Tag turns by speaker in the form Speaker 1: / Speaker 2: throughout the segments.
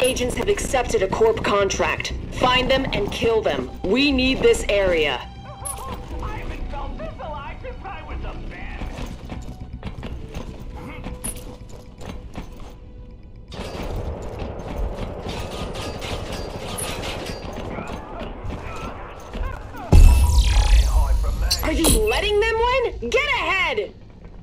Speaker 1: agents have accepted a corp contract. Find them and kill them. We need this area.
Speaker 2: I haven't felt this alive since I was a man.
Speaker 1: Are you letting them win? Get ahead!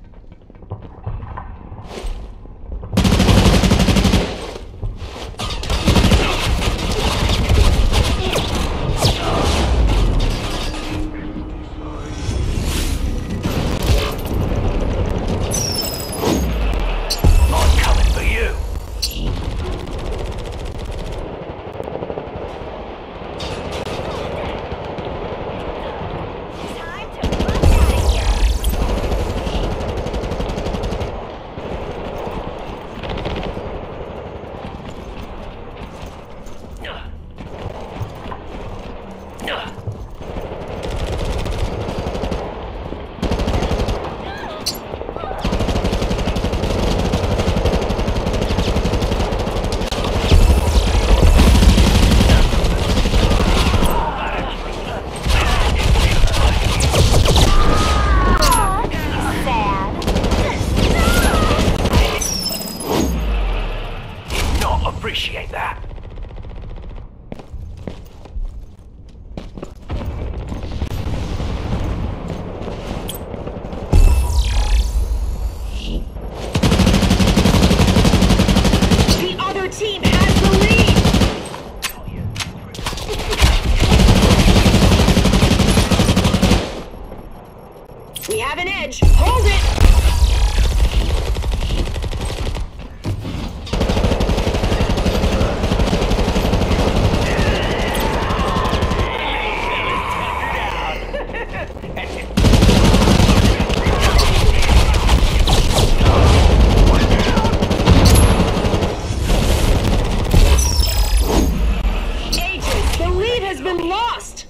Speaker 2: Appreciate that.
Speaker 1: The other team has the lead! We have an edge. Hold it! Lost!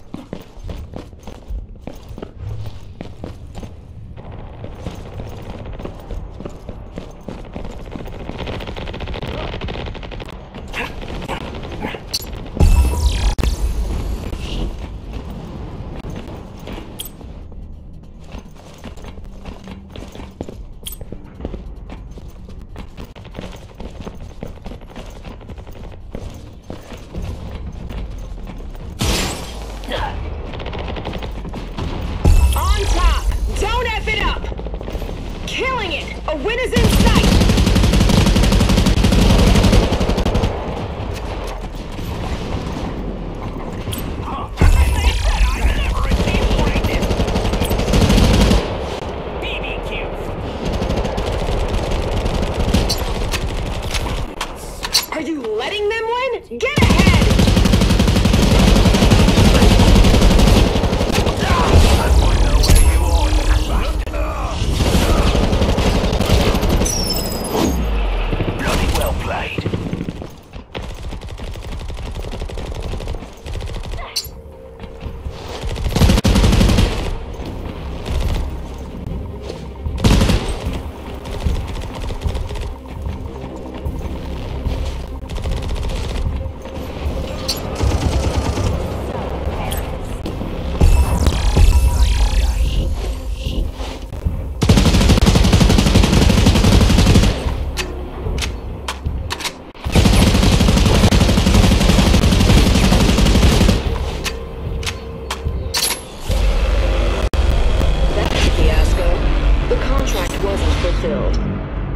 Speaker 1: On top! Don't F it up! Killing it! A win is in sight! Are you letting them win? Get ahead! That fiasco. The contract wasn't fulfilled.